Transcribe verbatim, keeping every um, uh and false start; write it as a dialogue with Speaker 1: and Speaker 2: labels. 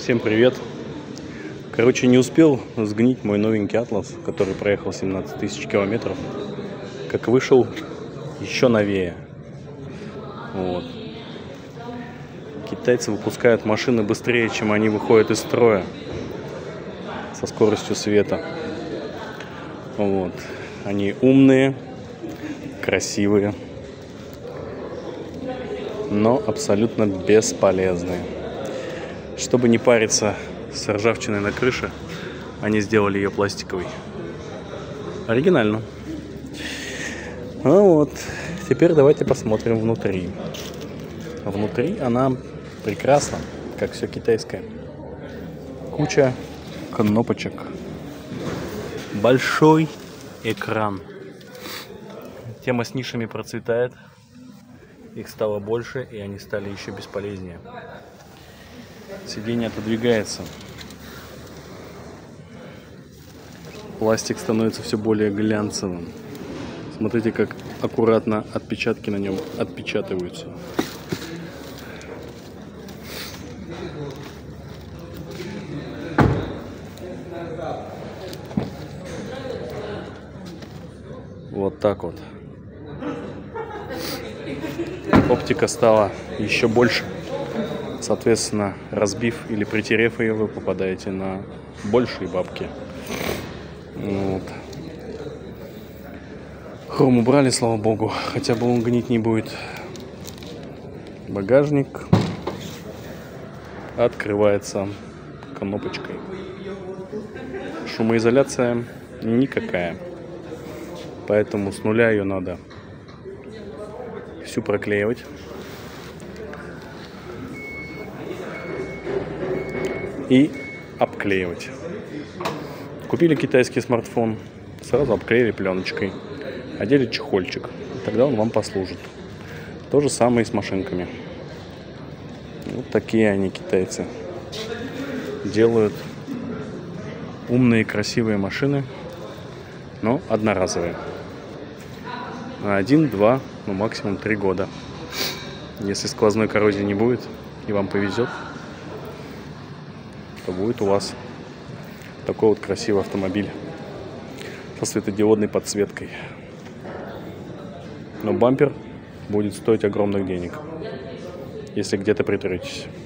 Speaker 1: Всем привет! Короче, не успел сгнить мой новенький Атлас, который проехал семнадцать тысяч километров, как вышел еще новее. Вот. Китайцы выпускают машины быстрее, чем они выходят из строя, со скоростью света. Вот. Они умные, красивые, но абсолютно бесполезные. Чтобы не париться с ржавчиной на крыше, они сделали ее пластиковой. Оригинально. Ну вот, теперь давайте посмотрим внутри. Внутри она прекрасна, как все китайское. Куча кнопочек. Большой экран. Тема с нишами процветает. Их стало больше, и они стали еще бесполезнее. Сиденье отодвигается. Пластик становится все более глянцевым. Смотрите, как аккуратно отпечатки на нем отпечатываются. Вот так вот. Оптика стала еще больше. Соответственно, разбив или притерев ее, вы попадаете на большие бабки. Вот. Хром убрали, слава богу, хотя бы он гнить не будет. Багажник открывается кнопочкой. Шумоизоляция никакая, поэтому с нуля ее надо всю проклеивать. И обклеивать. Купили китайский смартфон, сразу обклеили пленочкой, одели чехольчик, тогда он вам послужит. То же самое и с машинками. Вот такие они, китайцы. Делают умные, красивые машины, но одноразовые. На один, два, ну максимум три года. Если сквозной коррозии не будет и вам повезет, то будет у вас такой вот красивый автомобиль со светодиодной подсветкой. Но бампер будет стоить огромных денег, если где-то притретесь.